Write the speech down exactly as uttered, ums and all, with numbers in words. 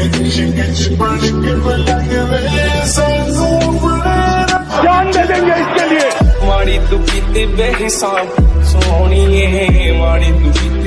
जान दे देंगे इसके लिए। माड़ी तू पीती बेहिसाब सोनिए, माड़ी तू